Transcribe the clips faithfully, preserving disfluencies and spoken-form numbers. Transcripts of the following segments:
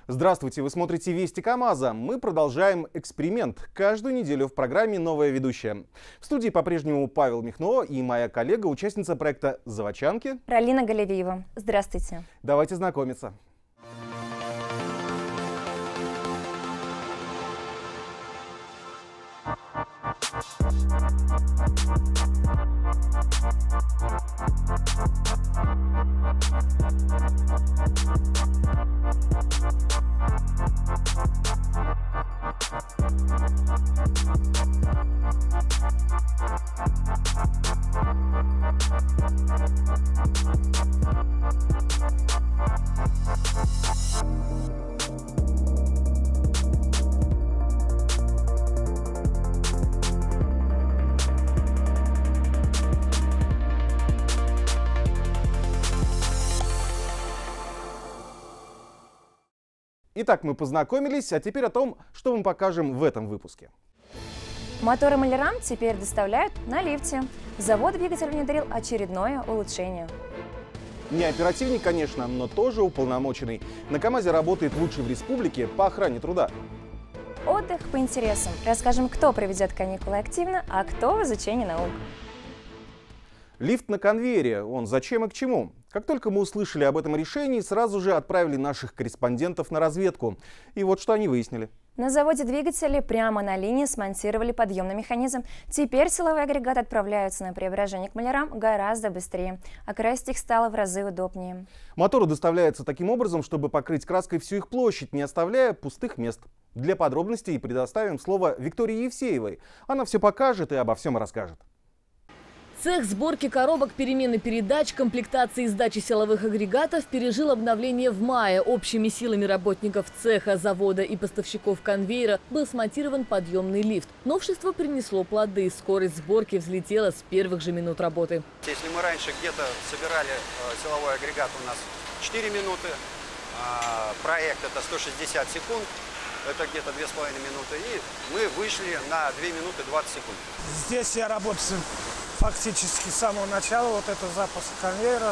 Здравствуйте, вы смотрите «Вести КамАЗа». Мы продолжаем эксперимент. Каждую неделю в программе новая ведущая. В студии по-прежнему Павел Михно и моя коллега, участница проекта «Заводчанки» Ралина Галевиева. Здравствуйте. Давайте знакомиться. Итак, мы познакомились, а теперь о том, что мы покажем в этом выпуске. Моторы малярам теперь доставляют на лифте. Завод двигатель внедрил очередное улучшение. Не оперативник, конечно, но тоже уполномоченный. На КамАЗе работает лучший в республике по охране труда. Отдых по интересам. Расскажем, кто проведет каникулы активно, а кто в изучении наук. Лифт на конвейере. Он зачем и к чему? Как только мы услышали об этом решении, сразу же отправили наших корреспондентов на разведку. И вот что они выяснили. На заводе двигателей прямо на линии смонтировали подъемный механизм. Теперь силовые агрегаты отправляются на преображение к малярам гораздо быстрее. А красить их стало в разы удобнее. Моторы доставляются таким образом, чтобы покрыть краской всю их площадь, не оставляя пустых мест. Для подробностей предоставим слово Виктории Евсеевой. Она все покажет и обо всем расскажет. Цех сборки коробок, перемены передач, комплектации и сдачи силовых агрегатов пережил обновление в мае. Общими силами работников цеха, завода и поставщиков конвейера был смонтирован подъемный лифт. Новшество принесло плоды. Скорость сборки взлетела с первых же минут работы. Если мы раньше где-то собирали э, силовой агрегат у нас четыре минуты, э, проект это сто шестьдесят секунд, это где-то две с половиной минуты, и мы вышли на две минуты двадцать секунд. Здесь я работаю фактически с самого начала, вот это запуск конвейера.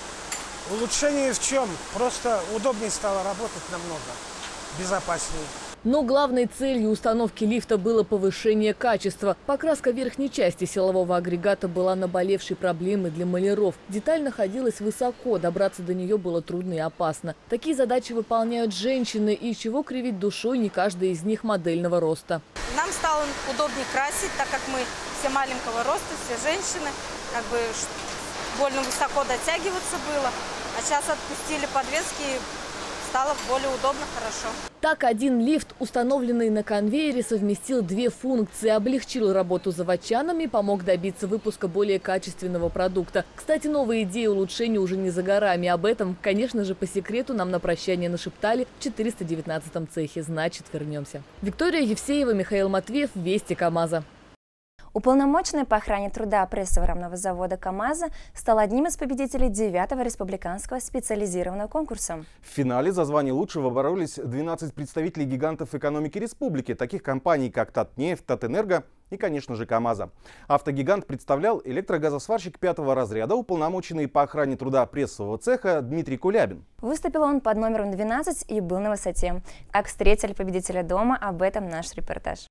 Улучшение в чем? Просто удобнее стало работать намного, безопаснее. Но главной целью установки лифта было повышение качества. Покраска верхней части силового агрегата была наболевшей проблемой для маляров. Деталь находилась высоко, добраться до нее было трудно и опасно. Такие задачи выполняют женщины, и чего кривить душой не каждая из них модельного роста. Нам стало удобнее красить, так как мы все маленького роста, все женщины, как бы больно высоко дотягиваться было. А сейчас отпустили подвески, и стало более удобно, хорошо. Так, один лифт, установленный на конвейере, совместил две функции. Облегчил работу заводчанам и помог добиться выпуска более качественного продукта. Кстати, новые идеи улучшения уже не за горами. Об этом, конечно же, по секрету нам на прощание нашептали в четыреста девятнадцатом цехе. Значит, вернемся. Виктория Евсеева, Михаил Матвеев, Вести КамАЗа. Уполномоченный по охране труда прессово-рамного завода КамАЗа стал одним из победителей девятого республиканского специализированного конкурса. В финале за звание лучшего боролись двенадцать представителей гигантов экономики республики, таких компаний, как Татнефть, Татэнерго и, конечно же, КамАЗа. Автогигант представлял электрогазосварщик пятого разряда, уполномоченный по охране труда прессового цеха Дмитрий Кулябин. Выступил он под номером двенадцать и был на высоте. Как встретили победителя дома, об этом наш репортаж.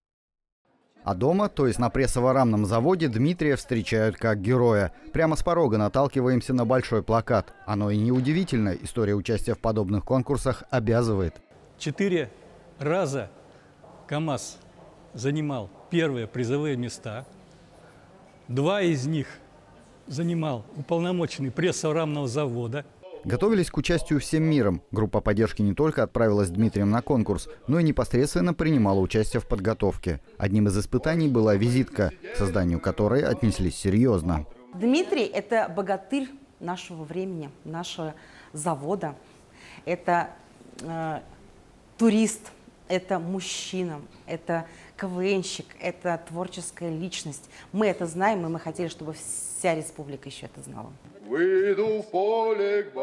А дома, то есть на прессово-рамном заводе, Дмитрия встречают как героя. Прямо с порога наталкиваемся на большой плакат. Оно и неудивительно, история участия в подобных конкурсах обязывает. Четыре раза КамАЗ занимал первые призовые места. Два из них занимал уполномоченный прессово-рамного завода. Готовились к участию всем миром. Группа поддержки не только отправилась с Дмитрием на конкурс, но и непосредственно принимала участие в подготовке. Одним из испытаний была визитка, к созданию которой отнеслись серьезно. Дмитрий – это богатырь нашего времени, нашего завода. Это э, турист, это мужчина, это КВНщик, это творческая личность. Мы это знаем, и мы хотели, чтобы вся республика еще это знала. Выйду в поле к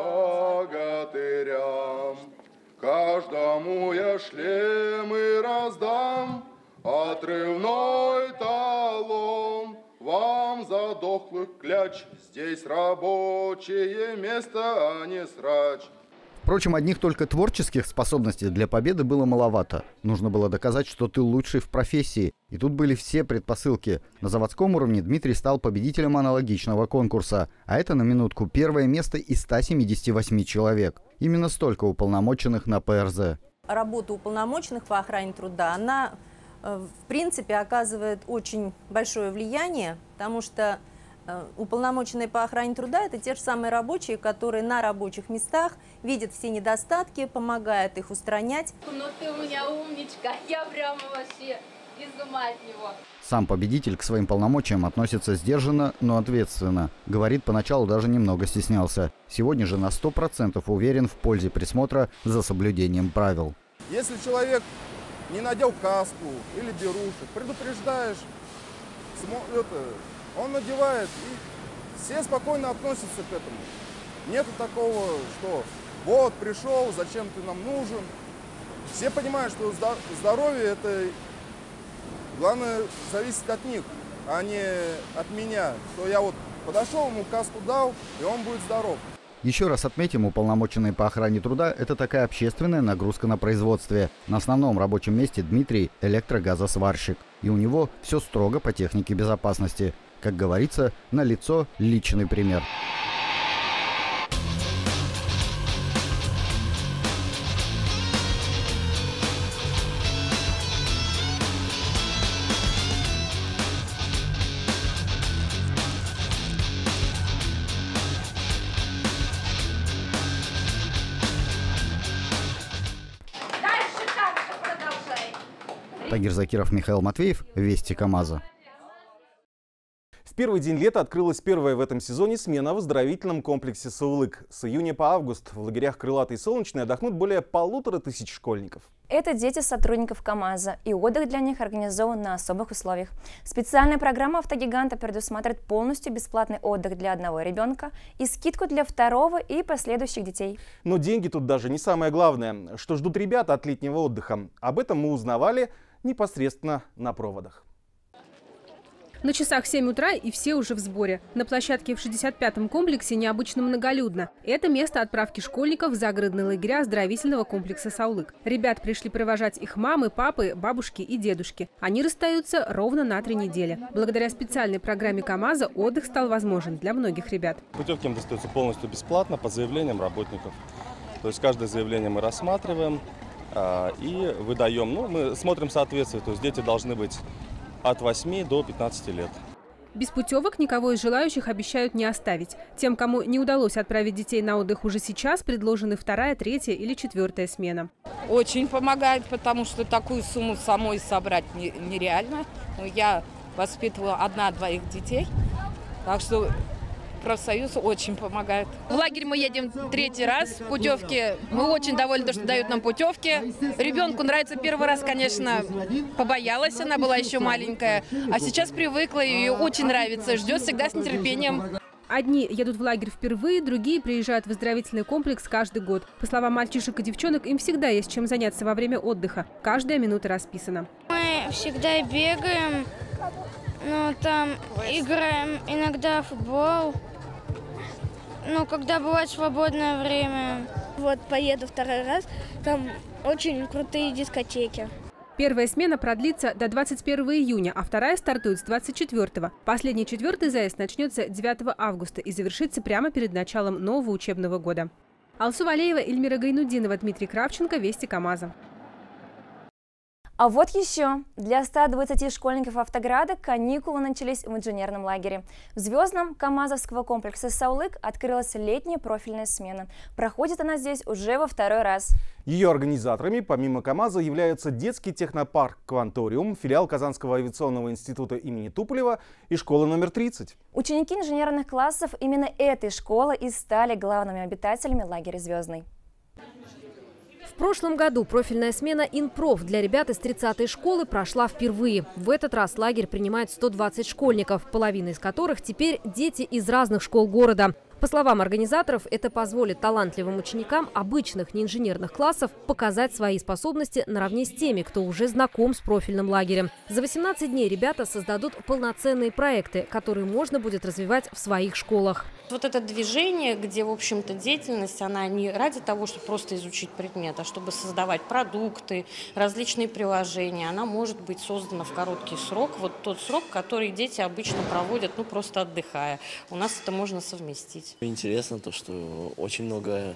богатырям, каждому я шлемы раздам, отрывной талон вам за дохлых кляч. Здесь рабочее место, а не срач. Впрочем, одних только творческих способностей для победы было маловато. Нужно было доказать, что ты лучший в профессии. И тут были все предпосылки. На заводском уровне Дмитрий стал победителем аналогичного конкурса. А это, на минутку, первое место из ста семидесяти восьми человек. Именно столько уполномоченных на Пэ Эр Зэ. Работа уполномоченных по охране труда, она, в принципе, оказывает очень большое влияние, потому что уполномоченные по охране труда – это те же самые рабочие, которые на рабочих местах видят все недостатки, помогают их устранять. Ну ты у меня умничка, я прямо вообще из ума от него. Сам победитель к своим полномочиям относится сдержанно, но ответственно. Говорит, поначалу даже немного стеснялся. Сегодня же на сто процентов уверен в пользе присмотра за соблюдением правил. Если человек не надел каску или берушек, предупреждаешь, это, он надевает, и все спокойно относятся к этому. Нету такого, что вот пришел, зачем ты нам нужен. Все понимают, что здоровье это главное зависит от них, а не от меня. Что я вот подошел, ему каску дал, и он будет здоров. Еще раз отметим, уполномоченные по охране труда – это такая общественная нагрузка на производстве. На основном рабочем месте Дмитрий – электрогазосварщик. И у него все строго по технике безопасности. Как говорится, налицо личный пример. Тагир Закиров, Михаил Матвеев, Вести КамАЗа. В первый день лета открылась первая в этом сезоне смена в оздоровительном комплексе «Саулык». С июня по август в лагерях «Крылатый» и «Солнечный» отдохнут более полутора тысяч школьников. Это дети сотрудников КамАЗа, и отдых для них организован на особых условиях. Специальная программа «Автогиганта» предусматривает полностью бесплатный отдых для одного ребенка и скидку для второго и последующих детей. Но деньги тут даже не самое главное. Что ждут ребята от летнего отдыха? Об этом мы узнавали непосредственно на проводах. На часах семь утра, и все уже в сборе. На площадке в шестьдесят пятом комплексе необычно многолюдно. Это место отправки школьников в загородные лагеря оздоровительного комплекса «Саулык». Ребят пришли провожать их мамы, папы, бабушки и дедушки. Они расстаются ровно на три недели. Благодаря специальной программе КамАЗа отдых стал возможен для многих ребят. Путевки им достаются полностью бесплатно по заявлениям работников. То есть каждое заявление мы рассматриваем а, и выдаем. Ну, мы смотрим соответствие, то есть дети должны быть от восьми до пятнадцати лет. Без путевок никого из желающих обещают не оставить. Тем, кому не удалось отправить детей на отдых уже сейчас, предложены вторая, третья или четвертая смена. Очень помогает, потому что такую сумму самой собрать нереально. Я воспитывала одна-двоих детей, так что профсоюз очень помогает. В лагерь мы едем третий раз. Путевки. Мы очень довольны, что дают нам путевки. Ребенку нравится первый раз, конечно, побоялась, она была еще маленькая. А сейчас привыкла, и ей очень нравится. Ждет всегда с нетерпением. Одни едут в лагерь впервые, другие приезжают в оздоровительный комплекс каждый год. По словам мальчишек и девчонок, им всегда есть чем заняться во время отдыха. Каждая минута расписана. Мы всегда бегаем, ну, там играем иногда в футбол. Ну, когда бывает свободное время. Вот поеду второй раз, там очень крутые дискотеки. Первая смена продлится до двадцать первого июня, а вторая стартует с двадцать четвёртого. Последний четвертый заезд начнется девятого августа и завершится прямо перед началом нового учебного года. Алсу Валеева, Эльмира Гайнудинова, Дмитрий Кравченко, Вести КамАЗа. А вот еще. Для ста двадцати школьников Автограда каникулы начались в инженерном лагере. В звездном КамАЗовского комплекса «Саулык» открылась летняя профильная смена. Проходит она здесь уже во второй раз. Ее организаторами помимо КамАЗа являются детский технопарк «Кванториум», филиал Казанского авиационного института имени Туполева и школа номер тридцать. Ученики инженерных классов именно этой школы и стали главными обитателями лагеря «Звездный». В прошлом году профильная смена «Инпроф» для ребят из тридцатой школы прошла впервые. В этот раз лагерь принимает сто двадцать школьников, половина из которых теперь дети из разных школ города. По словам организаторов, это позволит талантливым ученикам обычных неинженерных классов показать свои способности наравне с теми, кто уже знаком с профильным лагерем. За восемнадцать дней ребята создадут полноценные проекты, которые можно будет развивать в своих школах. Вот это движение, где, в общем-то, деятельность, она не ради того, чтобы просто изучить предмет, а чтобы создавать продукты, различные приложения, она может быть создана в короткий срок. Вот тот срок, который дети обычно проводят, ну, просто отдыхая. У нас это можно совместить. Интересно то, что очень много,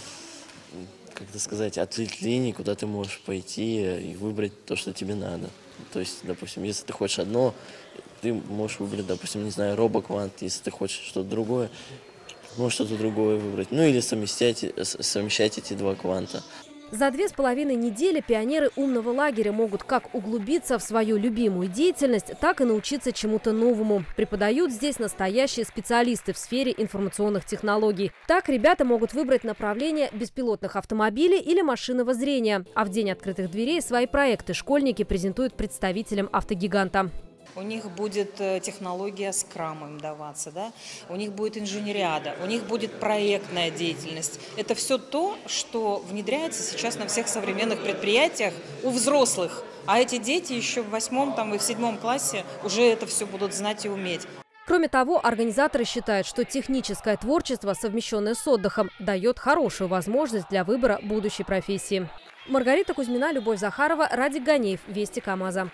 как это сказать, ответвлений, куда ты можешь пойти и выбрать то, что тебе надо. То есть, допустим, если ты хочешь одно, ты можешь выбрать, допустим, не знаю, робоквант. Если ты хочешь что-то другое, можешь что-то другое выбрать. Ну или совмещать, совмещать эти два кванта. За две с половиной недели пионеры умного лагеря могут как углубиться в свою любимую деятельность, так и научиться чему-то новому. Преподают здесь настоящие специалисты в сфере информационных технологий. Так ребята могут выбрать направление беспилотных автомобилей или машинного зрения. А в день открытых дверей свои проекты школьники презентуют представителям автогиганта. У них будет технология скрам им даваться, да? У них будет инженериада, у них будет проектная деятельность. Это все то, что внедряется сейчас на всех современных предприятиях у взрослых. А эти дети еще в восьмом там, и в седьмом классе уже это все будут знать и уметь. Кроме того, организаторы считают, что техническое творчество, совмещенное с отдыхом, дает хорошую возможность для выбора будущей профессии. Маргарита Кузьмина, Любовь Захарова, Радик Ганеев, Вести КамАЗа.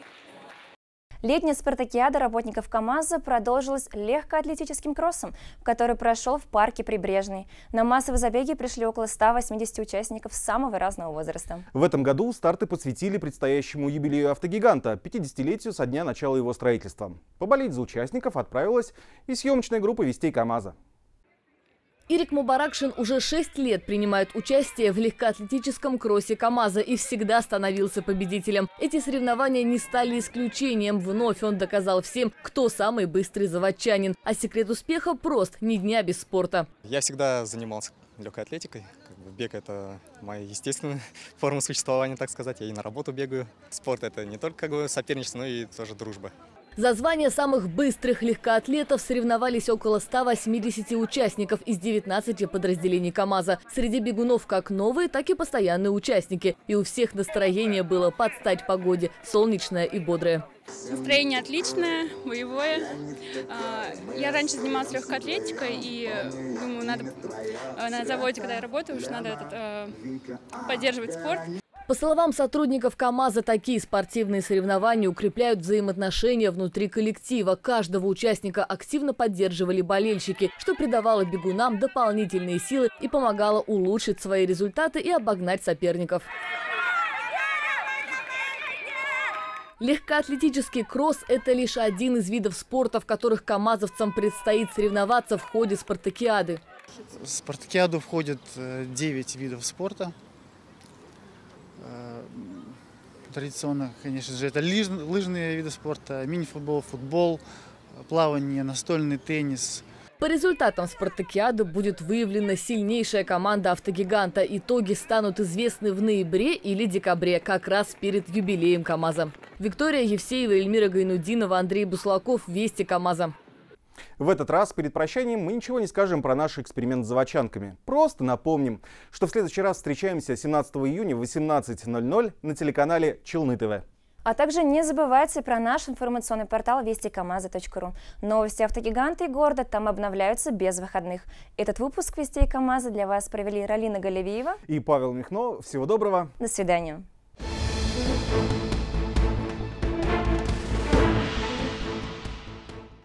Летняя спартакиада работников КамАЗа продолжилась легкоатлетическим кроссом, который прошел в парке Прибрежный. На массовые забеги пришли около ста восьмидесяти участников самого разного возраста. В этом году старты посвятили предстоящему юбилею автогиганта, пятидесятилетию со дня начала его строительства. Поболеть за участников отправилась и съемочная группа Вестей КамАЗа. Ирик Мубаракшин уже шесть лет принимает участие в легкоатлетическом кроссе КамАЗа и всегда становился победителем. Эти соревнования не стали исключением. Вновь он доказал всем, кто самый быстрый заводчанин. А секрет успеха прост – ни дня без спорта. Я всегда занимался легкой атлетикой. Бег – это моя естественная форма существования, так сказать. Я и на работу бегаю. Спорт – это не только как бы соперничество, но и тоже дружба. За звание самых быстрых легкоатлетов соревновались около ста восьмидесяти участников из девятнадцати подразделений КамАЗа. Среди бегунов как новые, так и постоянные участники. И у всех настроение было под стать погоде, солнечное и бодрое. Настроение отличное, боевое. Я раньше занималась легкой атлетикой и думаю, надо на заводе, когда я работаю, уж надо этот, поддерживать спорт. По словам сотрудников КамАЗа, такие спортивные соревнования укрепляют взаимоотношения внутри коллектива. Каждого участника активно поддерживали болельщики, что придавало бегунам дополнительные силы и помогало улучшить свои результаты и обогнать соперников. Легкоатлетический кросс – это лишь один из видов спорта, в которых камазовцам предстоит соревноваться в ходе спартакиады. В спартакиаду входит девять видов спорта. Традиционно, конечно же, это лыж, лыжные виды спорта, мини-футбол, футбол, плавание, настольный теннис. По результатам спартакиады будет выявлена сильнейшая команда автогиганта. Итоги станут известны в ноябре или декабре, как раз перед юбилеем КамАЗа. Виктория Евсеева, Эльмира Гайнудинова, Андрей Буслаков, Вести КамАЗа. В этот раз перед прощанием мы ничего не скажем про наш эксперимент с заводчанками. Просто напомним, что в следующий раз встречаемся семнадцатого июня в восемнадцать ноль ноль на телеканале Челны ТВ. А также не забывайте про наш информационный портал вести камаза точка ру. Новости автогиганта и города там обновляются без выходных. Этот выпуск Вестей КамАЗа для вас провели Ралина Галевиева и Павел Михно. Всего доброго. До свидания.